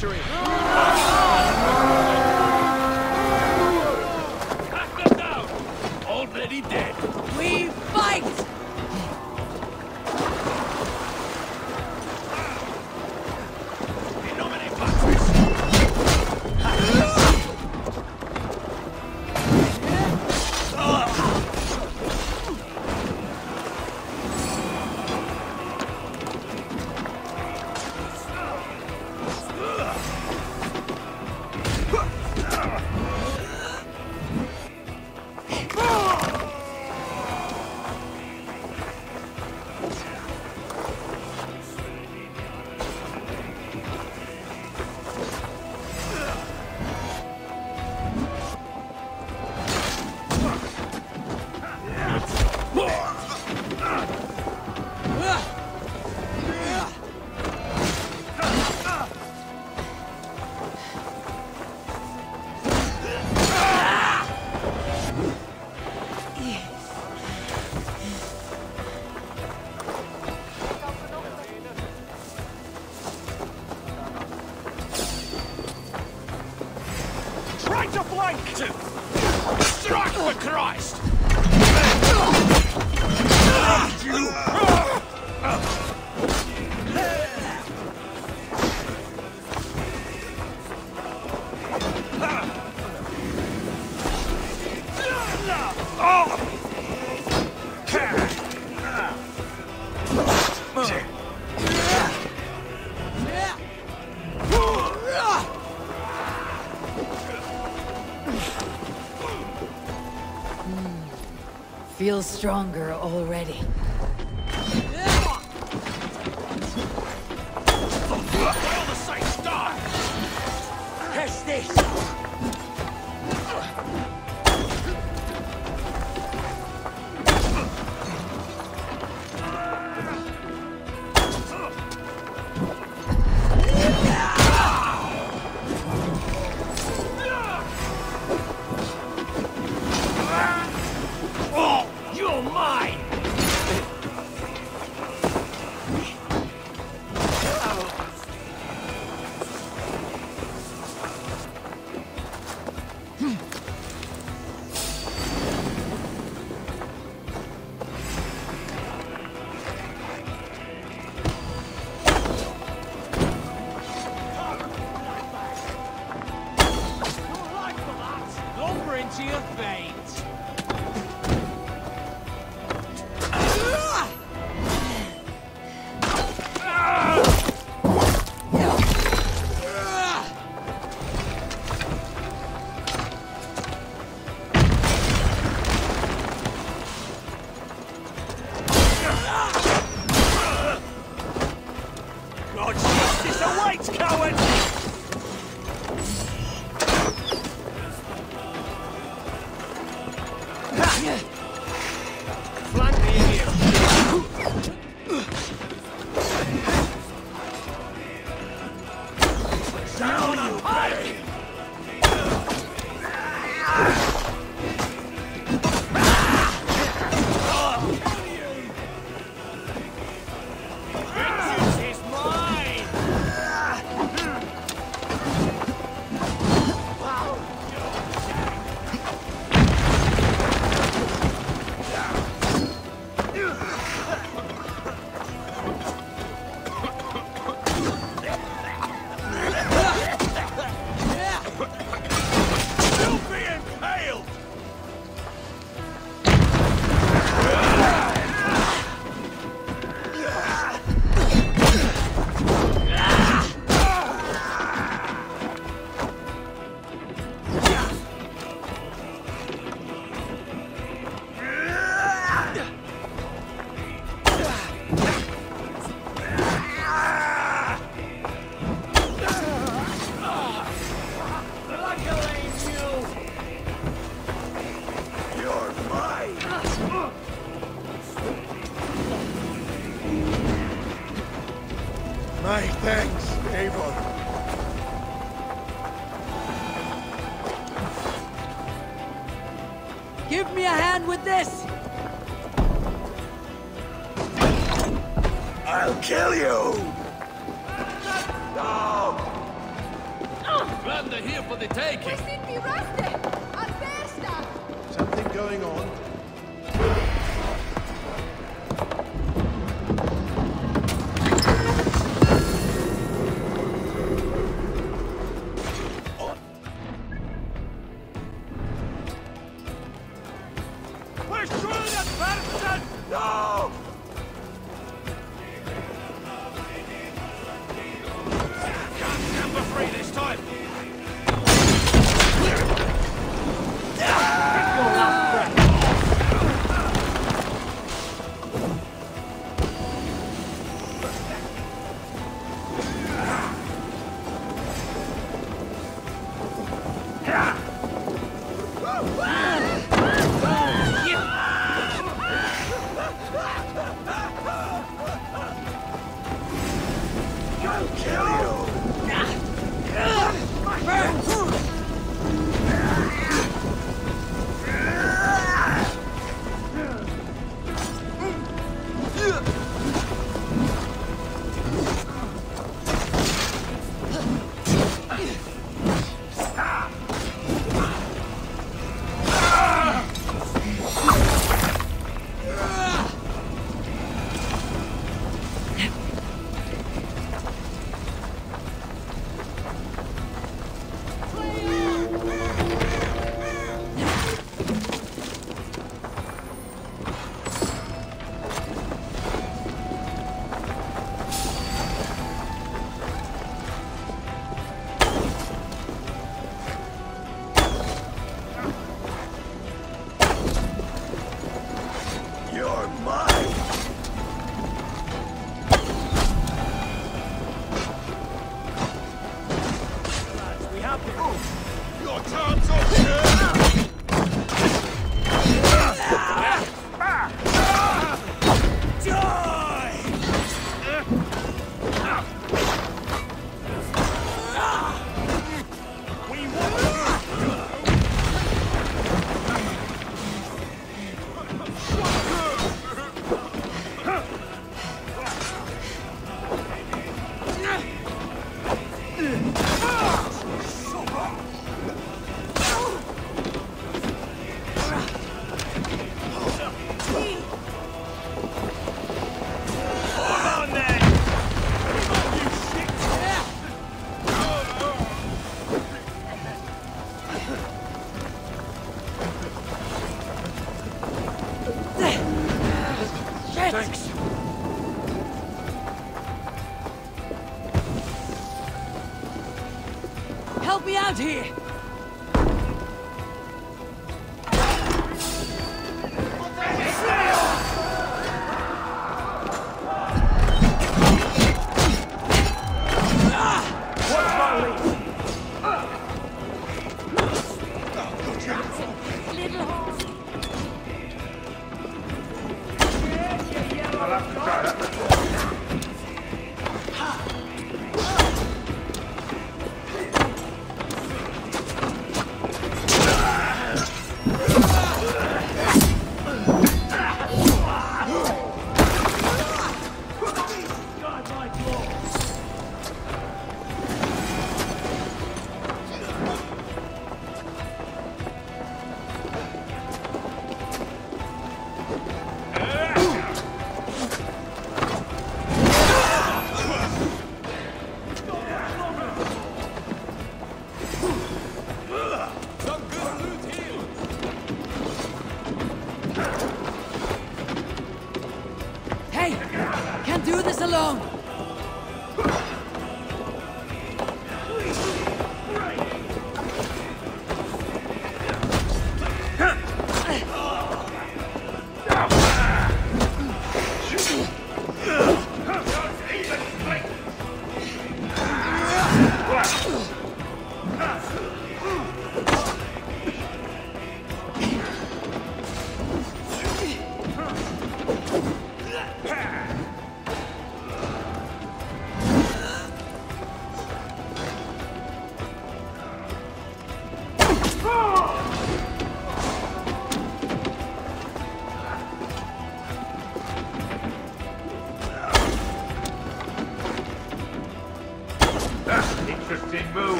victory! Knock them down! Already dead! We fight! In nomine Patris! Try to flank! Strike for Christ! Feels stronger already. All the saints die! Catch this! You're mine! Lumber into your veins! God's justice awaits, coward! Flank the idiot! Down and pay! Vengeance is mine! You'll be impaled! Luckily, you! You're mine! My thanks, Eivor. Give me a hand with this! I'll kill you! No! Surrender here for the taking. Something going on? Push through the person! No! Gun number 3 this time. You're mine. We have to move. Your time's up here. Die! We want Hold on then! You shit! Thanks. Help me out here!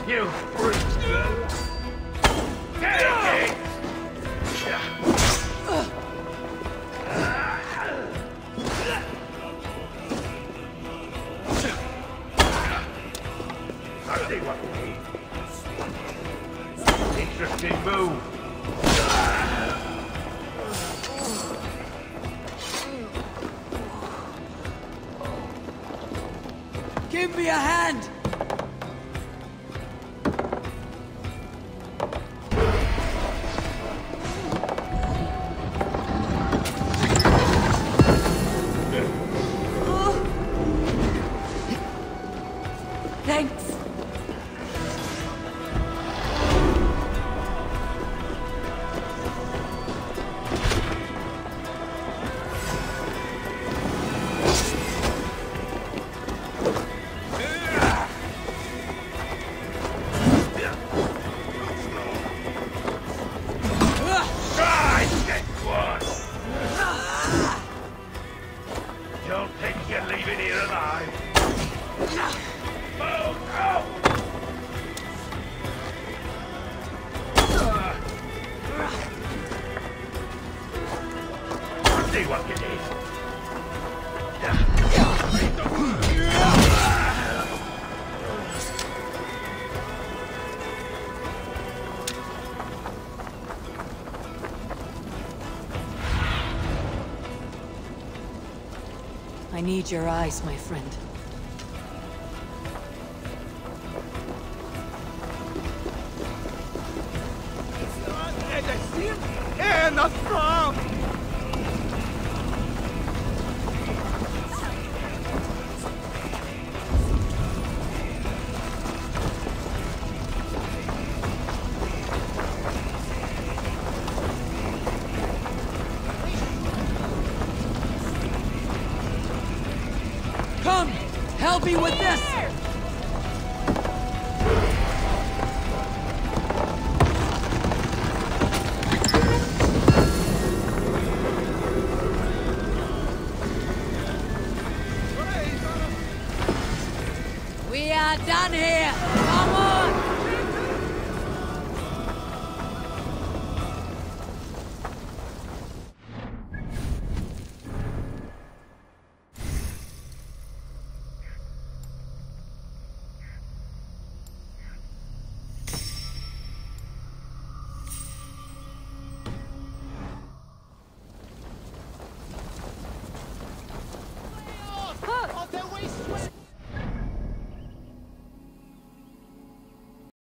You freak! Get it! I see what you need. Interesting move. Give me a hand! Thanks. Don't think you're leaving here alive. Move out! See what you did. I need your eyes, my friend. Come! Help me with this! We are done here!